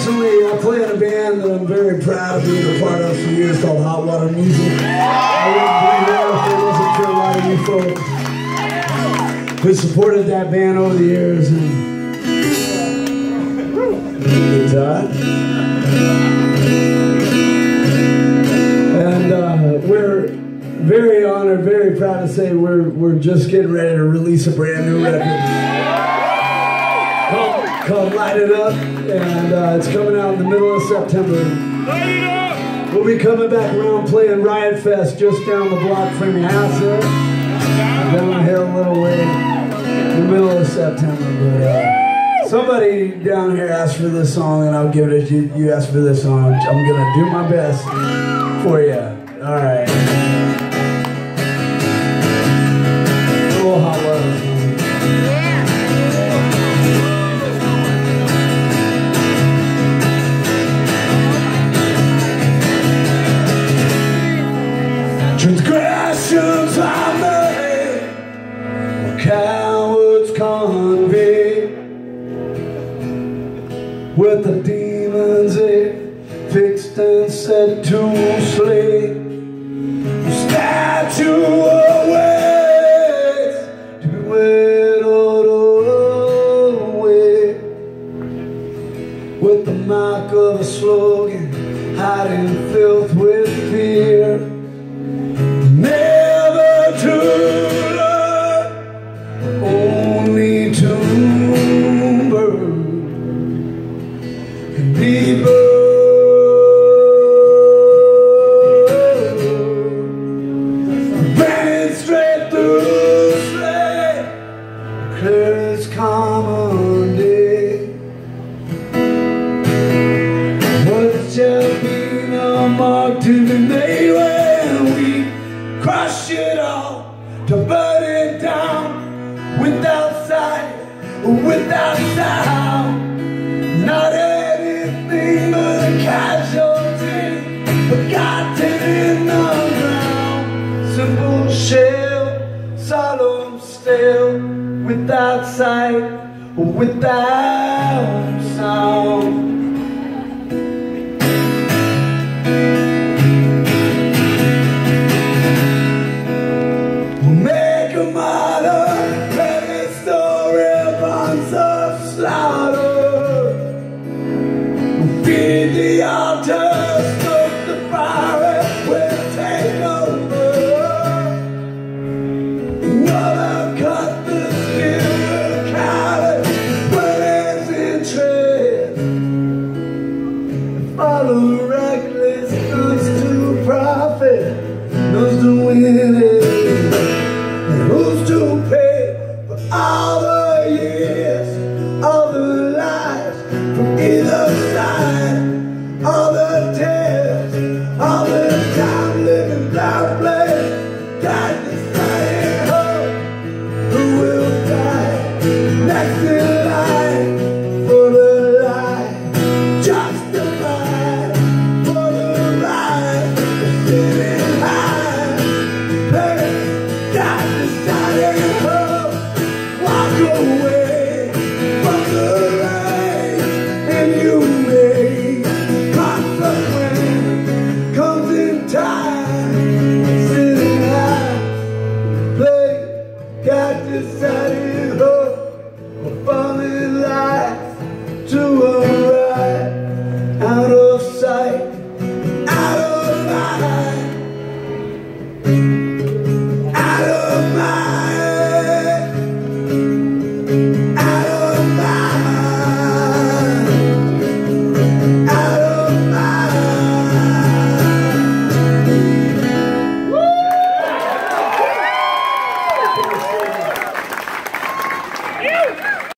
Recently, I play in a band that I'm very proud of being a part of for years called Hot Water Music. I wouldn't be there if it wasn't for a lot of you folks who supported that band over the years. And we're very honored, very proud to say we're just getting ready to release a brand new record called Light It Up, and it's coming out in the middle of September. We'll be coming back around playing Riot Fest just down the block from your house there, downhill a little way in the middle of September. But somebody down here asked for this song, and I'll give it to you. You asked for this song. I'm gonna do my best for you. All right. A little hot water. Transgressions I made, cowards convict, with the demons they fixed and set to slay. The statue awaits to be whittled away, with the mark of a slogan, hiding filth with fear. Never to learn, only to burn and be burned. Burning straight through slate, clear as common day. But it shall be no mark to be made when we crush it all, to burn it down, without sight, without sound. Not anything but a casualty, forgotten in the ground. Simple shell, solemn still, without sight, without sound. Slaughter, feed the altar.